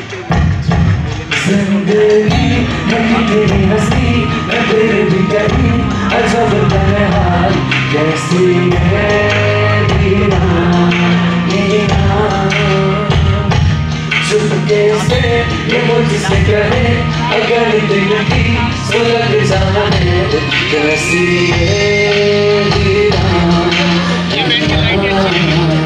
जिंदगी नहीं तेरी हंसी मैं फिर भी कहीं अजब तन्हाई कैसी है चुपके से ये मुझसे कहे अगर दिल की सुलग जाने कैसी है